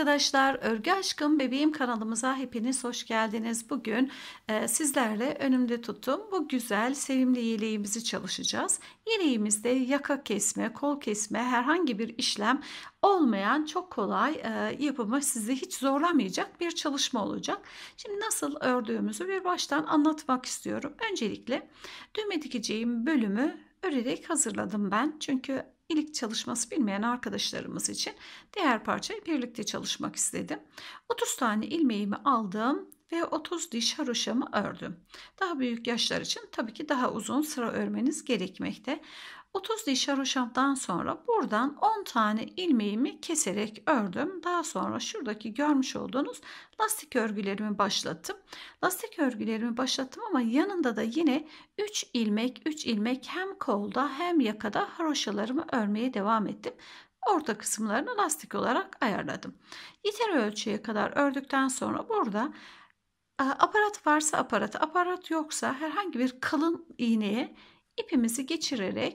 arkadaşlar, Örgü Aşkım Bebeğim kanalımıza hepiniz hoş geldiniz. Bugün sizlerle önümde tuttuğum bu güzel, sevimli yeleğimizi çalışacağız. Yeleğimizde yaka kesme, kol kesme, herhangi bir işlem olmayan çok kolay yapımı sizi hiç zorlamayacak bir çalışma olacak. Şimdi nasıl ördüğümüzü bir baştan anlatmak istiyorum. Öncelikle düğme dikeceğim bölümü örerek hazırladım ben. Çünkü ilik çalışması bilmeyen arkadaşlarımız için diğer parçayı birlikte çalışmak istedim. 30 tane ilmeğimi aldım ve 30 diş haroşamı ördüm. Daha büyük yaşlar için tabii ki daha uzun sıra örmeniz gerekmekte. 30 diş haroşamdan sonra buradan 10 tane ilmeğimi keserek ördüm. Daha sonra şuradaki görmüş olduğunuz lastik örgülerimi başlattım. Lastik örgülerimi başlattım ama yanında da yine 3 ilmek hem kolda hem yakada haroşalarımı örmeye devam ettim. Orta kısımlarını lastik olarak ayarladım. Yeter ölçüye kadar ördükten sonra burada aparat varsa aparat yoksa herhangi bir kalın iğneye ipimizi geçirerek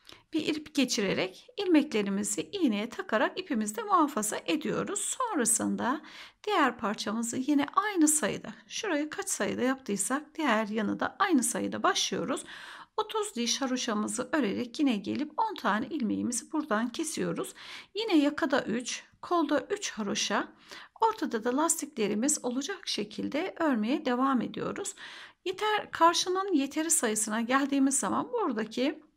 ilmeklerimizi iğneye takarak ipimizde muhafaza ediyoruz. Sonrasında diğer parçamızı yine aynı sayıda, şurayı kaç sayıda yaptıysak diğer yanı da aynı sayıda başlıyoruz. 30 diş haroşamızı örerek yine gelip 10 tane ilmeğimizi buradan kesiyoruz. Yine yakada 3, kolda 3 haroşa, ortada da lastiklerimiz olacak şekilde örmeye devam ediyoruz. Karşının yeteri sayısına geldiğimiz zaman buradaki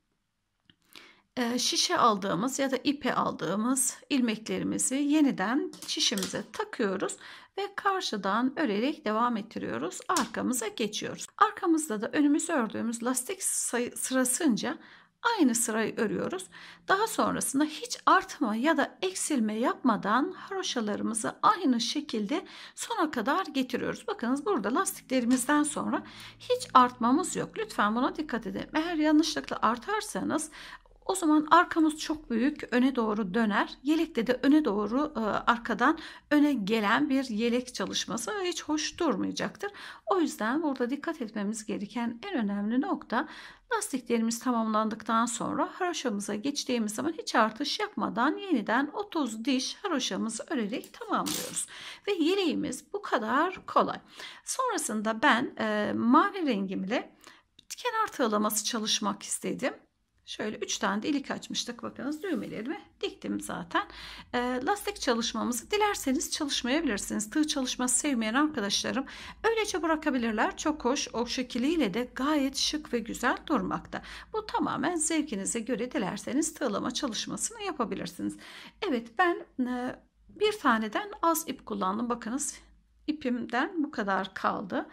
şişe aldığımız ya da ipe aldığımız ilmeklerimizi yeniden şişimize takıyoruz ve karşıdan örerek devam ettiriyoruz. Arkamıza geçiyoruz. Arkamızda da önümüzü ördüğümüz lastik sırasınca aynı sırayı örüyoruz. Daha sonrasında hiç artma ya da eksilme yapmadan haroşalarımızı aynı şekilde sona kadar getiriyoruz. Bakınız burada lastiklerimizden sonra hiç artmamız yok. Lütfen buna dikkat edin. Eğer yanlışlıkla artarsanız o zaman arkamız çok büyük, öne doğru döner. Yelekte de öne doğru arkadan öne gelen bir yelek çalışması hiç hoş durmayacaktır. O yüzden burada dikkat etmemiz gereken en önemli nokta, lastiklerimiz tamamlandıktan sonra haroşamıza geçtiğimiz zaman hiç artış yapmadan yeniden 30 diş haroşamızı örerek tamamlıyoruz. Ve yeleğimiz bu kadar kolay. Sonrasında ben mavi rengimle kenar tığlaması çalışmak istedim. Şöyle 3 tane de ilik açmıştık. Bakınız düğmelerimi diktim zaten. Lastik çalışmamızı dilerseniz çalışmayabilirsiniz. Tığ çalışması sevmeyen arkadaşlarım öylece bırakabilirler. Çok hoş, o şekliyle de gayet şık ve güzel durmakta. Bu tamamen zevkinize göre, dilerseniz tığlama çalışmasını yapabilirsiniz. Evet, ben bir taneden az ip kullandım. Bakınız ipimden bu kadar kaldı.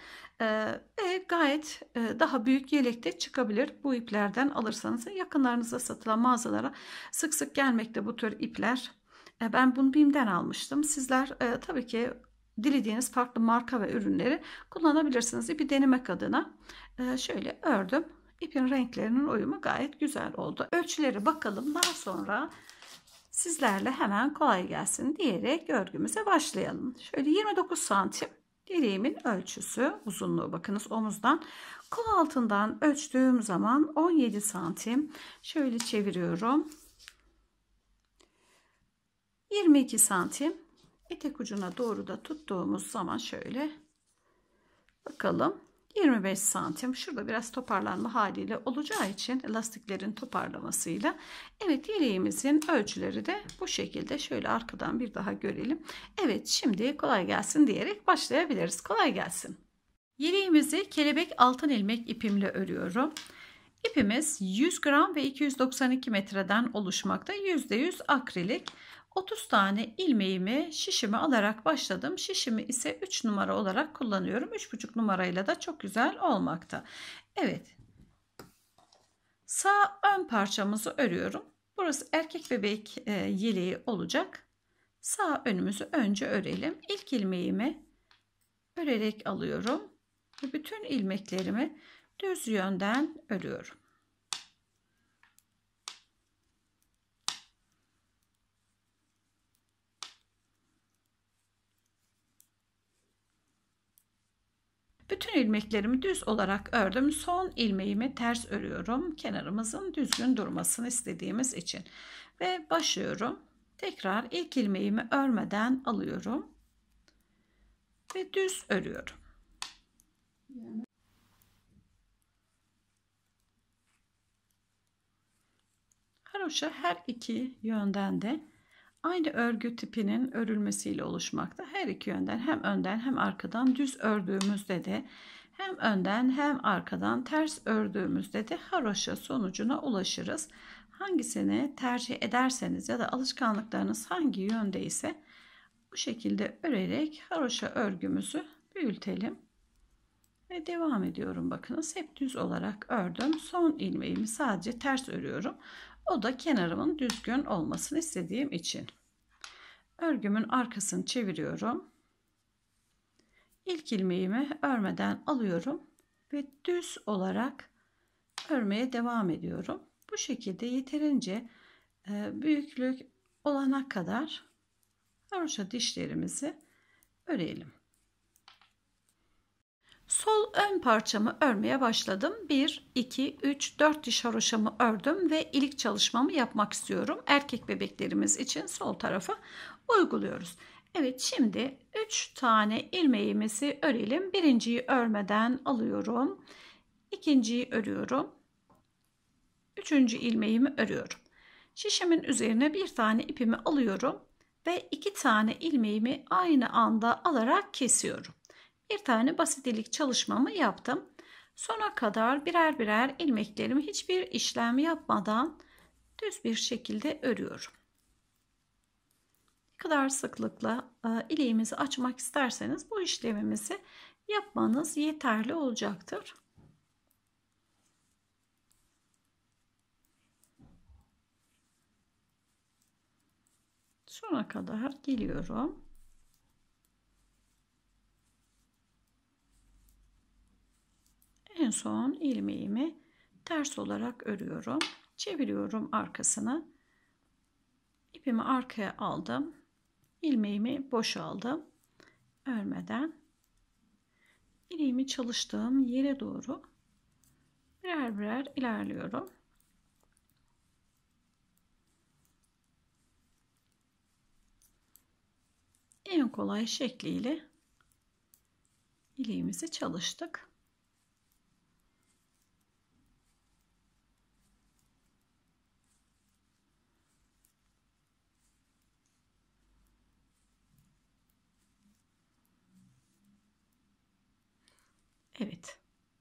Ve gayet daha büyük yelekte çıkabilir. Bu iplerden alırsanız yakınlarınızda satılan mağazalara sık sık gelmekte bu tür ipler. Ben bunu BİM'den almıştım. Sizler tabii ki dilediğiniz farklı marka ve ürünleri kullanabilirsiniz. İpi denemek adına şöyle ördüm. İpin renklerinin uyumu gayet güzel oldu. Ölçüleri bakalım. Daha sonra sizlerle hemen kolay gelsin diyerek örgümüze başlayalım. Şöyle 29 santim yeleğimin ölçüsü, uzunluğu bakınız omuzdan. Kol altından ölçtüğüm zaman 17 santim. Şöyle çeviriyorum. 22 santim. Etek ucuna doğru da tuttuğumuz zaman şöyle bakalım. 25 santim. Şurada biraz toparlanma haliyle olacağı için lastiklerin toparlamasıyla. Evet, yeleğimizin ölçüleri de bu şekilde. Şöyle arkadan bir daha görelim. Evet, şimdi kolay gelsin diyerek başlayabiliriz. Kolay gelsin. Yeleğimizi kelebek altın ilmek ipimle örüyorum. İpimiz 100 gram ve 292 metreden oluşmakta. %100 akrilik. 30 tane ilmeğimi şişimi alarak başladım. Şişimi ise 3 numara olarak kullanıyorum. 3,5 numarayla da çok güzel olmakta. Evet. Sağ ön parçamızı örüyorum. Burası erkek bebek yeleği olacak. Sağ önümüzü önce örelim. İlk ilmeğimi örerek alıyorum. Ve bütün ilmeklerimi düz yönden örüyorum. Bütün ilmeklerimi düz olarak ördüm. Son ilmeğimi ters örüyorum. Kenarımızın düzgün durmasını istediğimiz için. Ve başlıyorum. Tekrar ilk ilmeğimi örmeden alıyorum ve düz örüyorum. Haroşa her iki yönden de aynı örgü tipinin örülmesiyle oluşmakta. Her iki yönden hem önden hem arkadan düz ördüğümüzde de hem önden hem arkadan ters ördüğümüzde de haroşa sonucuna ulaşırız. Hangisini tercih ederseniz ya da alışkanlıklarınız hangi yönde ise bu şekilde örerek haroşa örgümüzü büyütelim. Ve devam ediyorum. Bakınız hep düz olarak ördüm. Son ilmeğimi sadece ters örüyorum. O da kenarımın düzgün olmasını istediğim için. Örgümün arkasını çeviriyorum. İlk ilmeğimi örmeden alıyorum ve düz olarak örmeye devam ediyorum. Bu şekilde yeterince büyüklük olana kadar haroşa dişlerimizi örelim. Sol ön parçamı örmeye başladım. 1, 2, 3, 4 diş haroşamı ördüm ve ilik çalışmamı yapmak istiyorum. Erkek bebeklerimiz için sol tarafa uyguluyoruz. Evet, şimdi 3 tane ilmeğimizi örelim. Birinciyi örmeden alıyorum. İkinciyi örüyorum. Üçüncü ilmeğimi örüyorum. Şişimin üzerine bir tane ipimi alıyorum ve 2 tane ilmeğimi aynı anda alarak kesiyorum. Bir tane basit ilik çalışmamı yaptım. Sona kadar birer birer ilmeklerimi hiçbir işlem yapmadan düz bir şekilde örüyorum. Ne kadar sıklıkla iliğimizi açmak isterseniz bu işlemimizi yapmanız yeterli olacaktır. Sona kadar geliyorum. En son ilmeğimi ters olarak örüyorum. Çeviriyorum arkasını. İpimi arkaya aldım. İlmeğimi boşaldım. Örmeden iliğimi çalıştığım yere doğru birer birer ilerliyorum. En kolay şekliyle iliğimizi çalıştık. Evet.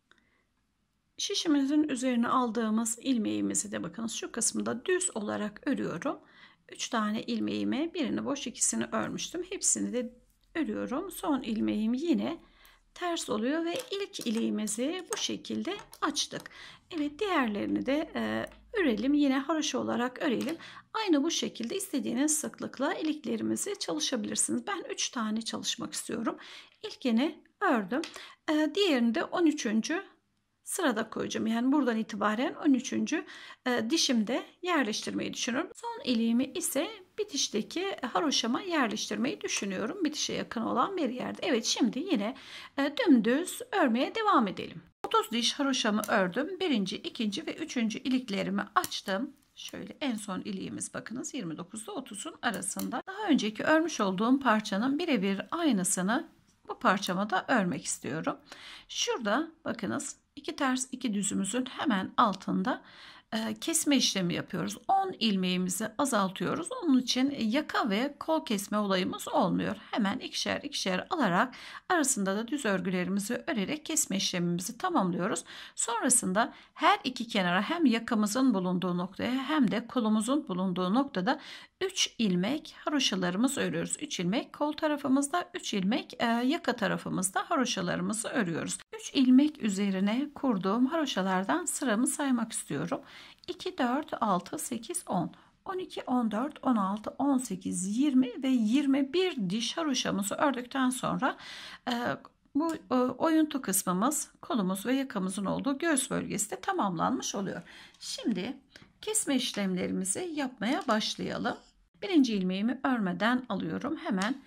Şişimizin üzerine aldığımız ilmeğimizi de bakın şu kısmında düz olarak örüyorum. 3 tane ilmeğime birini boş, ikisini örmüştüm. Hepsini de örüyorum. Son ilmeğim yine ters oluyor ve ilk iliğimizi bu şekilde açtık. Evet, diğerlerini de örelim. Yine haroşa olarak örelim. Aynı bu şekilde istediğiniz sıklıkla iliklerimizi çalışabilirsiniz. Ben 3 tane çalışmak istiyorum. İlkini ördüm. Diğerini de 13. sırada koyacağım. Yani buradan itibaren 13. Dişimde yerleştirmeyi düşünüyorum. Son iliğimi ise bitişteki haroşama yerleştirmeyi düşünüyorum. Bitişe yakın olan bir yerde. Evet, şimdi yine dümdüz örmeye devam edelim. 30 diş haroşamı ördüm. Birinci, ikinci ve üçüncü iliklerimi açtım. Şöyle en son iliğimiz bakınız 29 ile 30'un arasında. Daha önceki örmüş olduğum parçanın birebir aynısını bu parçama da örmek istiyorum. Şurada bakınız 2 ters 2 düzümüzün hemen altında kesme işlemi yapıyoruz. 10 ilmeğimizi azaltıyoruz. Onun için yaka ve kol kesme olayımız olmuyor. Hemen ikişer ikişer alarak arasında da düz örgülerimizi örerek kesme işlemimizi tamamlıyoruz. Sonrasında her iki kenara hem yakamızın bulunduğu noktaya hem de kolumuzun bulunduğu noktada 3 ilmek haroşalarımızı örüyoruz. 3 ilmek kol tarafımızda, 3 ilmek yaka tarafımızda haroşalarımızı örüyoruz. 3 ilmek üzerine kurduğum haroşalardan sıramı saymak istiyorum. 2, 4, 6, 8, 10. 12, 14, 16, 18, 20 ve 21 diş haroşamızı ördükten sonra bu oyuntu kısmımız kolumuz ve yakamızın olduğu göğüs bölgesi de tamamlanmış oluyor. Şimdi kesme işlemlerimizi yapmaya başlayalım. Birinci ilmeğimi örmeden alıyorum. Hemen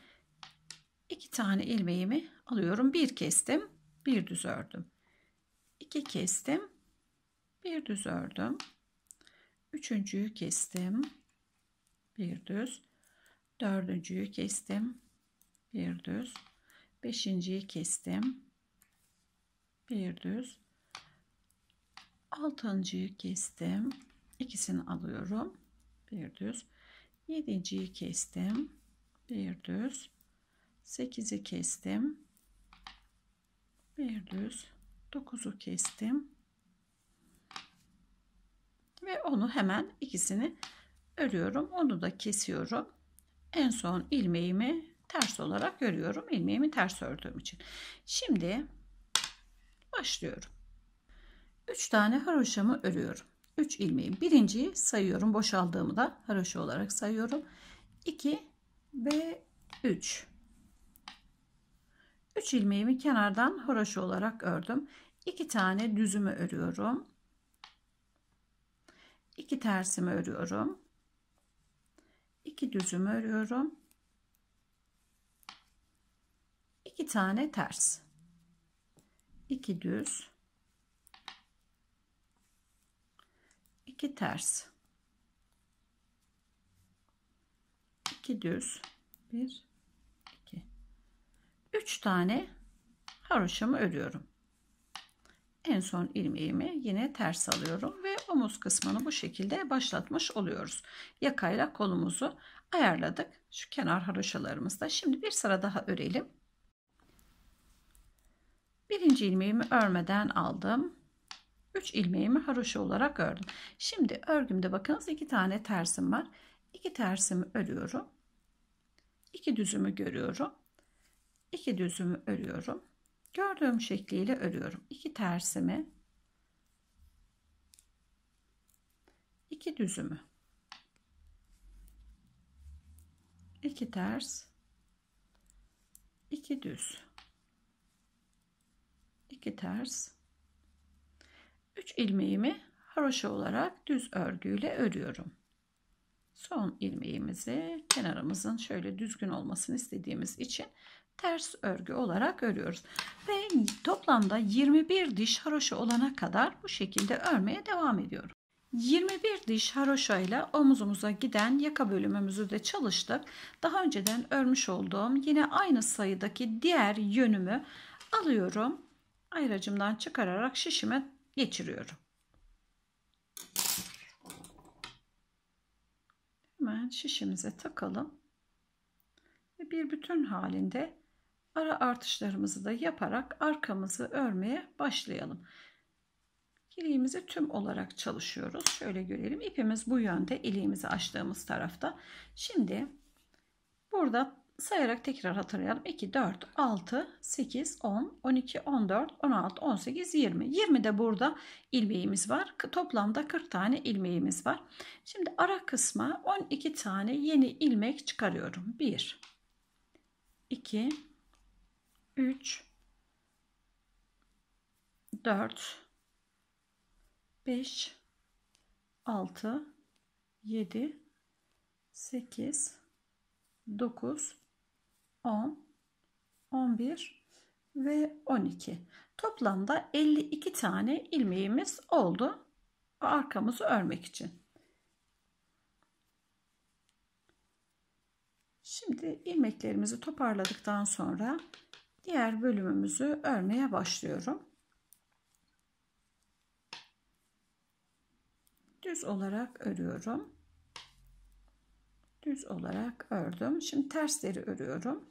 2 tane ilmeğimi alıyorum. Bir kestim, bir düz ördüm. 2 kestim, bir düz ördüm. Üçüncüyü kestim, bir düz. Dördüncüyü kestim. Bir düz. Beşinciyi kestim. Bir düz. Altıncıyı kestim. İkisini alıyorum. Bir düz. Yedinciyi kestim. Bir düz. Sekizi kestim. Bir düz. Dokuzu kestim. Ve onu hemen ikisini örüyorum. Onu da kesiyorum. En son ilmeğimi ters olarak örüyorum. İlmeğimi ters ördüğüm için. Şimdi başlıyorum. 3 tane haroşamı örüyorum. 3 ilmeği. Birinciyi sayıyorum. Boşaldığımı da haroşa olarak sayıyorum. 2 ve 3. 3 ilmeğimi kenardan haroşa olarak ördüm. 2 tane düzümü örüyorum. 2 tersimi örüyorum. 2 düzümü örüyorum. 2 tane ters. 2 düz. 2 ters. 2 düz. 1 2 3 tane haroşamı örüyorum. En son ilmeğimi yine ters alıyorum ve omuz kısmını bu şekilde başlatmış oluyoruz. Yakayla kolumuzu ayarladık. Şu kenar haroşalarımızda. Şimdi bir sıra daha örelim. Birinci ilmeğimi örmeden aldım. 3 ilmeğimi haroşa olarak ördüm. Şimdi örgümde bakınız 2 tane tersim var. 2 tersimi örüyorum. 2 düzümü görüyorum. 2 düzümü örüyorum. Gördüğüm şekliyle örüyorum. 2 tersimi, 2 düzümü, 2 ters, 2 düz, 2 ters, 3 ilmeğimi haroşa olarak düz örgüyle örüyorum. Son ilmeğimizi kenarımızın şöyle düzgün olmasını istediğimiz için ters örgü olarak örüyoruz. Ve toplamda 21 diş haroşa olana kadar bu şekilde örmeye devam ediyorum. 21 diş haroşa ile omuzumuza giden yaka bölümümüzü de çalıştık. Daha önceden örmüş olduğum yine aynı sayıdaki diğer yönümü alıyorum. Ayracımdan çıkararak şişime geçiriyorum. Hemen şişimize takalım. Ve bir bütün halinde ara artışlarımızı da yaparak arkamızı örmeye başlayalım. İliğimizi tüm olarak çalışıyoruz. Şöyle görelim. İpimiz bu yönde. İliğimizi açtığımız tarafta. Şimdi burada sayarak tekrar hatırlayalım. 2, 4, 6, 8, 10, 12, 14, 16, 18, 20. 20 de burada ilmeğimiz var. Toplamda 40 tane ilmeğimiz var. Şimdi ara kısma 12 tane yeni ilmek çıkarıyorum. 1, 2, 3, 4, 5, 6, 7, 8, 9, 10, 11 ve 12. Toplamda 52 tane ilmeğimiz oldu. Arkamızı örmek için. Şimdi ilmeklerimizi toparladıktan sonra diğer bölümümüzü örmeye başlıyorum. Düz olarak örüyorum. Düz olarak ördüm. Şimdi tersleri örüyorum.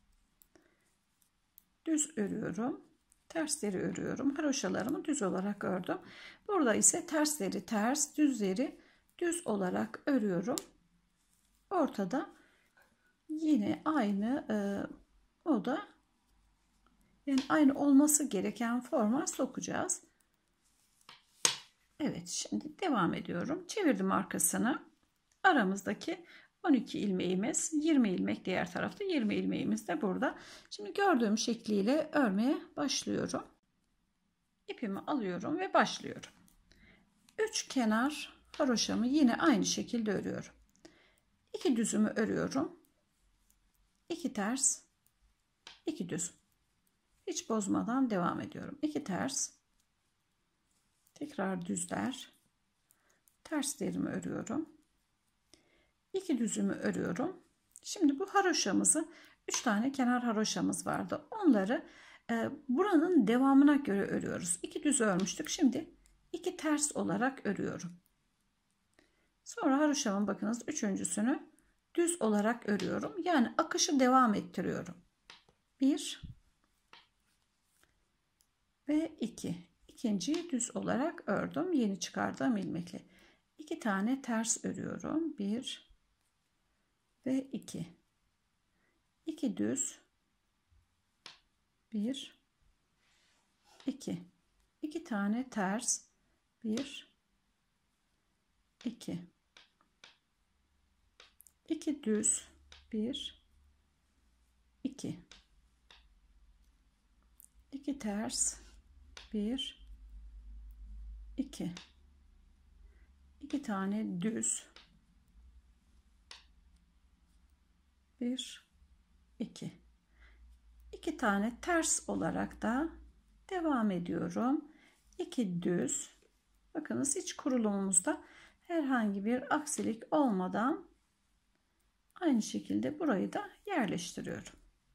Düz örüyorum. Tersleri örüyorum. Haroşalarımı düz olarak ördüm. Burada ise tersleri ters, düzleri düz olarak örüyorum. Ortada yine aynı o da yani aynı olması gereken forma sokacağız. Evet, şimdi devam ediyorum. Çevirdim arkasını. Aramızdaki 12 ilmeğimiz, 20 ilmek diğer tarafta, 20 ilmeğimiz de burada. Şimdi gördüğüm şekliyle örmeye başlıyorum. İpimi alıyorum ve başlıyorum. 3 kenar haroşamı yine aynı şekilde örüyorum. 2 düzümü örüyorum. 2 ters, 2 düz. Hiç bozmadan devam ediyorum. 2 ters, tekrar düzler, terslerimi örüyorum. 2 düzümü örüyorum. Şimdi bu haroşamızı 3 tane kenar haroşamız vardı. Onları buranın devamına göre örüyoruz. 2 düz örmüştük. Şimdi 2 ters olarak örüyorum. Sonra haroşamın bakınız üçüncüsünü düz olarak örüyorum. Yani akışı devam ettiriyorum. 1 ve 2. İkinciyi düz olarak ördüm. Yeni çıkardığım ilmekle. 2 tane ters örüyorum. 1 ve 2. 2 düz. 1 2. 2 tane ters. 1 2. 2 düz. 1 2. 2 ters. 1 2. 2 tane düz. 1 2. 2 tane ters olarak da devam ediyorum. 2 düz. Bakınız hiç kurulumumuzda herhangi bir aksilik olmadan aynı şekilde burayı da yerleştiriyorum.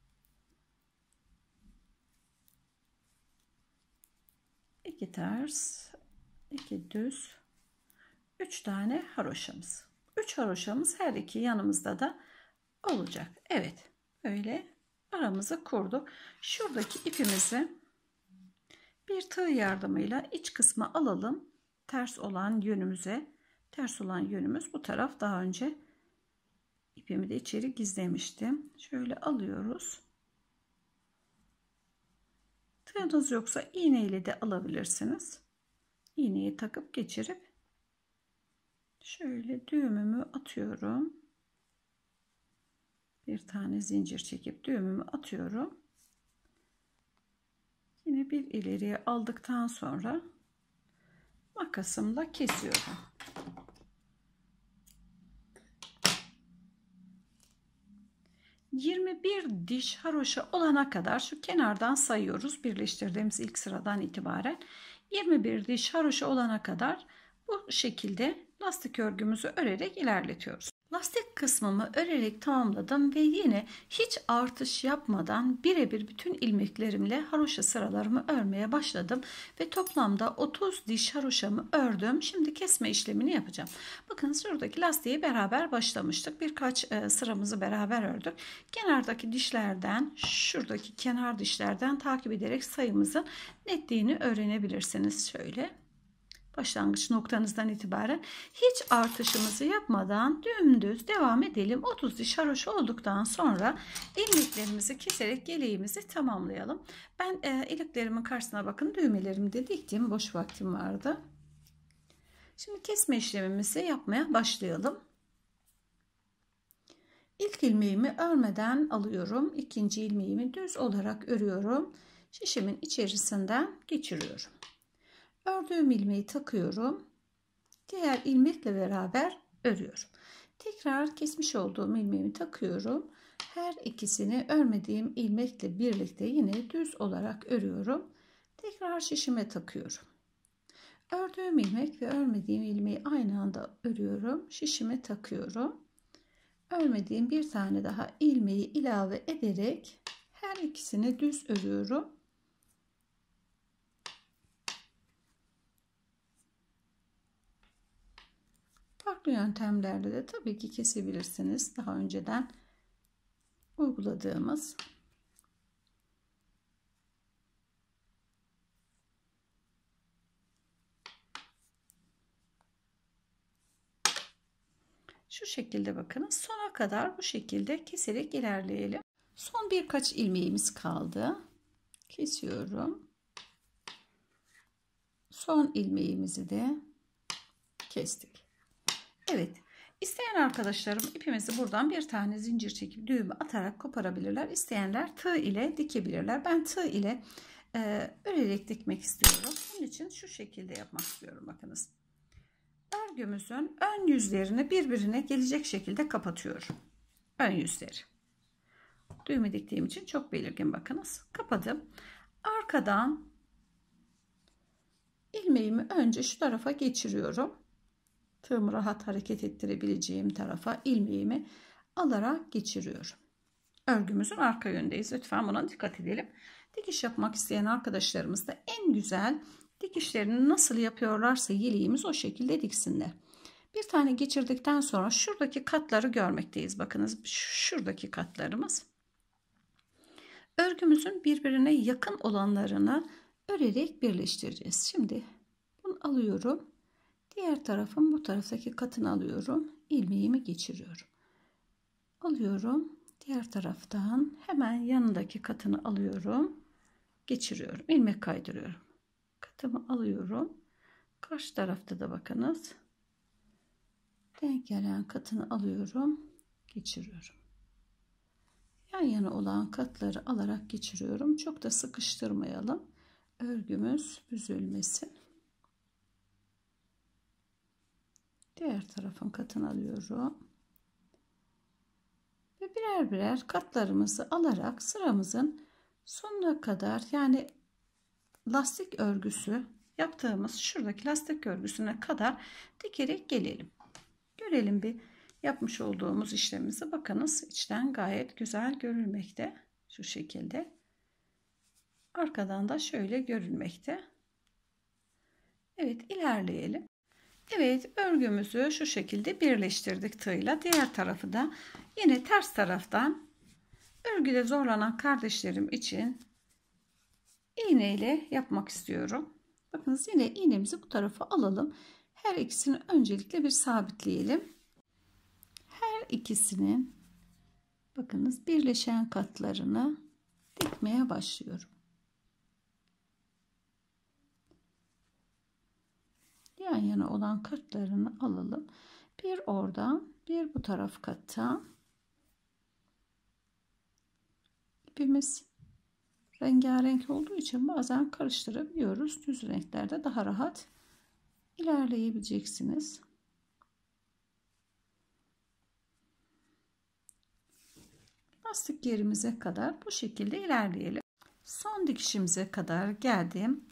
2 ters, 2 düz, 3 tane haroşamız. 3 haroşamız her iki yanımızda da olacak. Evet, böyle aramızı kurduk. Şuradaki ipimizi bir tığ yardımıyla iç kısma alalım. Ters olan yönümüze, ters olan yönümüz bu taraf. Daha önce ipimi de içeri gizlemiştim. Şöyle alıyoruz. Tığınız yoksa iğne ile de alabilirsiniz. İğneyi takıp geçirip şöyle düğümümü atıyorum. Bir tane zincir çekip düğümümü atıyorum. Yine bir ileriye aldıktan sonra makasımla kesiyorum. ...21 diş haroşa olana kadar şu kenardan sayıyoruz. Birleştirdiğimiz ilk sıradan itibaren 21 diş haroşa olana kadar bu şekilde lastik örgümüzü örerek ilerletiyoruz. Lastik kısmımı örerek tamamladım ve yine hiç artış yapmadan birebir bütün ilmeklerimle haroşa sıralarımı örmeye başladım ve toplamda 30 diş haroşamı ördüm. Şimdi kesme işlemini yapacağım. Bakın şuradaki lastiği beraber başlamıştık. Birkaç sıramızı beraber ördük. Kenardaki dişlerden, şuradaki kenar dişlerden takip ederek sayımızın netliğini öğrenebilirsiniz. Şöyle. Başlangıç noktanızdan itibaren hiç artışımızı yapmadan dümdüz devam edelim. 30 diş haroşa olduktan sonra ilmeklerimizi keserek yeleğimizi tamamlayalım. Ben iliklerimin karşısına bakın düğmelerimi de diktim. Boş vaktim vardı. Şimdi kesme işlemimizi yapmaya başlayalım. İlk ilmeğimi örmeden alıyorum. İkinci ilmeğimi düz olarak örüyorum. Şişimin içerisinden geçiriyorum. Ördüğüm ilmeği takıyorum. Diğer ilmekle beraber örüyorum. Tekrar kesmiş olduğum ilmeğimi takıyorum. Her ikisini örmediğim ilmekle birlikte yine düz olarak örüyorum. Tekrar şişime takıyorum. Ördüğüm ilmek ve örmediğim ilmeği aynı anda örüyorum. Şişime takıyorum. Örmediğim bir tane daha ilmeği ilave ederek her ikisini düz örüyorum. Farklı yöntemlerle de tabii ki kesebilirsiniz. Daha önceden uyguladığımız. Şu şekilde bakınız. Sona kadar bu şekilde keserek ilerleyelim. Son birkaç ilmeğimiz kaldı. Kesiyorum. Son ilmeğimizi de kestik. Evet. İsteyen arkadaşlarım ipimizi buradan bir tane zincir çekip düğümü atarak koparabilirler. İsteyenler tığ ile dikebilirler. Ben tığ ile örerek dikmek istiyorum. Bunun için şu şekilde yapmak istiyorum. Bakınız. Örgümüzün ön yüzlerini birbirine gelecek şekilde kapatıyorum. Ön yüzleri. Düğümü diktiğim için çok belirgin bakınız. Kapadım. Arkadan ilmeğimi önce şu tarafa geçiriyorum. Tığımı rahat hareket ettirebileceğim tarafa ilmeğimi alarak geçiriyorum. Örgümüzün arka yönündeyiz. Lütfen buna dikkat edelim. Dikiş yapmak isteyen arkadaşlarımız da en güzel dikişlerini nasıl yapıyorlarsa yeleğimiz o şekilde diksinler. Bir tane geçirdikten sonra şuradaki katları görmekteyiz. Bakınız şuradaki katlarımız. Örgümüzün birbirine yakın olanlarını örerek birleştireceğiz. Şimdi bunu alıyorum. Diğer tarafın bu taraftaki katını alıyorum. İlmeğimi geçiriyorum. Alıyorum. Diğer taraftan hemen yanındaki katını alıyorum. Geçiriyorum. İlmek kaydırıyorum. Katımı alıyorum. Karşı tarafta da bakınız. Denk gelen katını alıyorum. Geçiriyorum. Yan yana olan katları alarak geçiriyorum. Çok da sıkıştırmayalım. Örgümüz büzülmesin. Diğer tarafın katını alıyorum. Ve birer birer katlarımızı alarak sıramızın sonuna kadar, yani lastik örgüsü yaptığımız şuradaki lastik örgüsüne kadar dikerek gelelim. Görelim bir yapmış olduğumuz işlemimizi. Bakınız içten gayet güzel görülmekte. Şu şekilde. Arkadan da şöyle görülmekte. Evet, ilerleyelim. Evet, örgümüzü şu şekilde birleştirdik tığla. Diğer tarafı da yine ters taraftan örgüde zorlanan kardeşlerim için iğne ile yapmak istiyorum. Bakınız yine iğnemizi bu tarafa alalım. Her ikisini öncelikle bir sabitleyelim. Her ikisinin bakınız birleşen katlarını dikmeye başlıyorum. Yan yana olan katlarını alalım. Bir oradan, bir bu taraf kattan. İpimiz rengarenk olduğu için bazen karıştırabiliyoruz. Düz renklerde daha rahat ilerleyebileceksiniz. Lastik yerimize kadar bu şekilde ilerleyelim. Son dikişimize kadar geldim.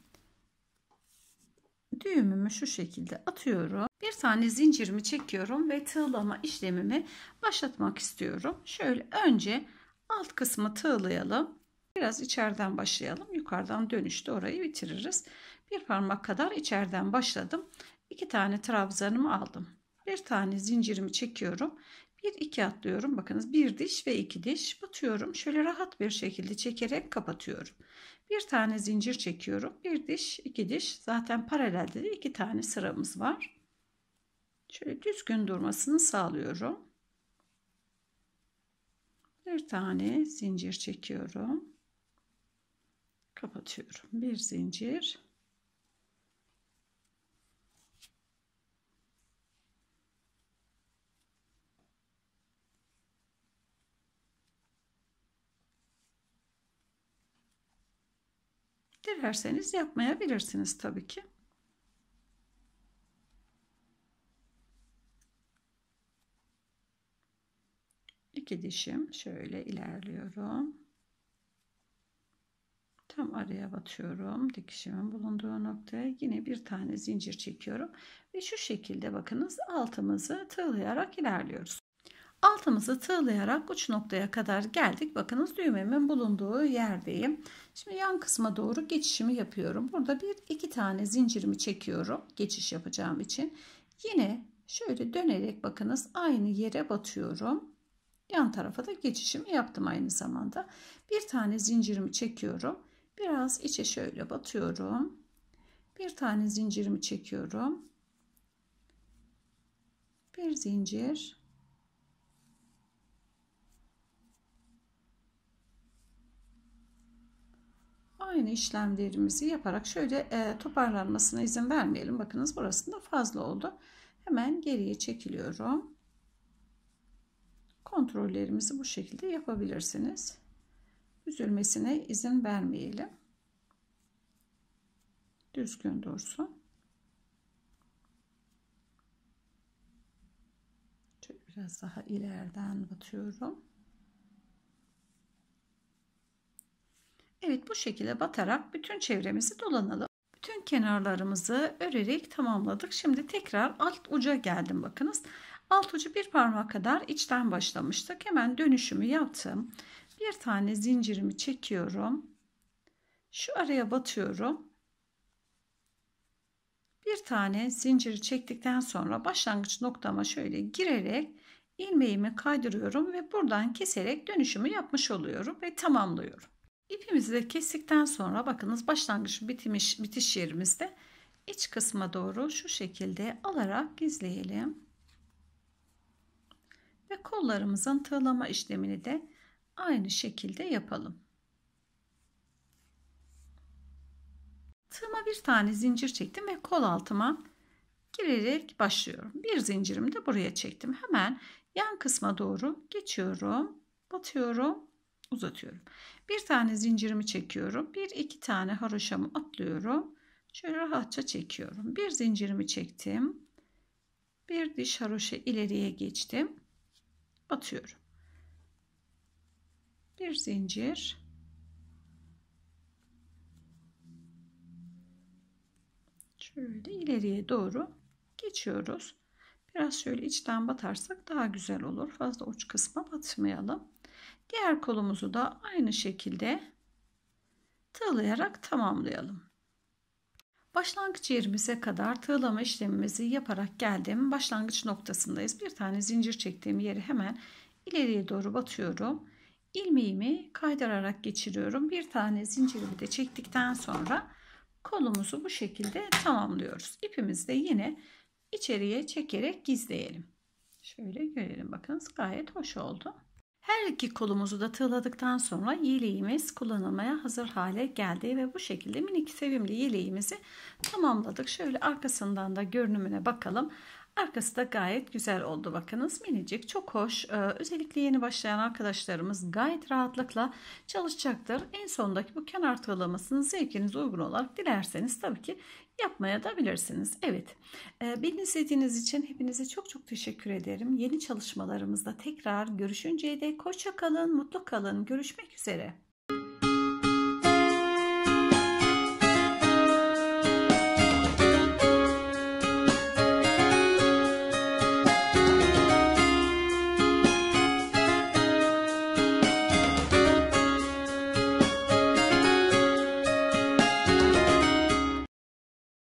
Düğümümü şu şekilde atıyorum. Bir tane zincirimi çekiyorum ve tığlama işlemimi başlatmak istiyorum. Şöyle önce alt kısmı tığlayalım. Biraz içeriden başlayalım. Yukarıdan dönüşte orayı bitiririz. Bir parmak kadar içeriden başladım. 2 tane trabzanımı aldım. Bir tane zincirimi çekiyorum. 1-2 atlıyorum. Bakınız 1 diş ve 2 diş batıyorum. Şöyle rahat bir şekilde çekerek kapatıyorum. Bir tane zincir çekiyorum. 1 diş, 2 diş. Zaten paralelde de 2 tane sıramız var. Şöyle düzgün durmasını sağlıyorum. Bir tane zincir çekiyorum. Kapatıyorum. Bir zincir. Dilerseniz yapmayabilirsiniz tabii ki. İki dişim şöyle ilerliyorum. Tam araya batıyorum. Dikişimin bulunduğu noktaya yine bir tane zincir çekiyorum. Ve şu şekilde bakınız altımızı tığlayarak ilerliyoruz. Altımızı tığlayarak uç noktaya kadar geldik. Bakınız düğmemin bulunduğu yerdeyim. Şimdi yan kısma doğru geçişimi yapıyorum. Burada bir iki tane zincirimi çekiyorum. Geçiş yapacağım için. Yine şöyle dönerek bakınız aynı yere batıyorum. Yan tarafa da geçişimi yaptım aynı zamanda. Bir tane zincirimi çekiyorum. Biraz içe şöyle batıyorum. Bir tane zincirimi çekiyorum. Bir zincir. Aynı işlemlerimizi yaparak şöyle toparlanmasına izin vermeyelim. Bakınız burasında fazla oldu. Hemen geriye çekiliyorum. Kontrollerimizi bu şekilde yapabilirsiniz. Üzülmesine izin vermeyelim. Düzgün dursun. Şöyle biraz daha ileriden batıyorum. Evet, bu şekilde batarak bütün çevremizi dolanalım. Bütün kenarlarımızı örerek tamamladık. Şimdi tekrar alt uca geldim bakınız. Alt ucu bir parmak kadar içten başlamıştık. Hemen dönüşümü yaptım. Bir tane zincirimi çekiyorum. Şu araya batıyorum. Bir tane zinciri çektikten sonra başlangıç noktama şöyle girerek ilmeğimi kaydırıyorum ve buradan keserek dönüşümü yapmış oluyorum ve tamamlıyorum. İpimizi de kestikten sonra bakınız başlangıç bitiş yerimizde iç kısma doğru şu şekilde alarak gizleyelim. Ve kollarımızın tığlama işlemini de aynı şekilde yapalım. Tığıma bir tane zincir çektim ve kol altıma girerek başlıyorum. Bir zincirimi de buraya çektim. Hemen yan kısma doğru geçiyorum. Batıyorum, uzatıyorum. Bir tane zincirimi çekiyorum. Bir iki tane haroşamı atlıyorum. Şöyle rahatça çekiyorum. Bir zincirimi çektim. Bir diş haroşa ileriye geçtim. Batıyorum. Bir zincir. Şöyle ileriye doğru geçiyoruz. Biraz şöyle içten batarsak daha güzel olur. Fazla uç kısma batmayalım. Diğer kolumuzu da aynı şekilde tığlayarak tamamlayalım. Başlangıç yerimize kadar tığlama işlemimizi yaparak geldim. Başlangıç noktasındayız. Bir tane zincir çektiğim yeri hemen ileriye doğru batıyorum. İlmeğimi kaydırarak geçiriyorum. Bir tane zincirimi de çektikten sonra kolumuzu bu şekilde tamamlıyoruz. İpimizi de yine içeriye çekerek gizleyelim. Şöyle görelim, bakınız gayet hoş oldu. Her iki kolumuzu da tığladıktan sonra yeleğimiz kullanılmaya hazır hale geldi ve bu şekilde minik sevimli yeleğimizi tamamladık. Şöyle arkasından da görünümüne bakalım. Arkası da gayet güzel oldu, bakınız minicik, çok hoş. Özellikle yeni başlayan arkadaşlarımız gayet rahatlıkla çalışacaktır. En sondaki bu kenar tığlamasını zevkinize uygun olarak dilerseniz tabii ki yapmaya da bilirsiniz. Evet, beni izlediğiniz için hepinize çok çok teşekkür ederim. Yeni çalışmalarımızda tekrar görüşünceye dek hoşça kalın, mutlu kalın. Görüşmek üzere.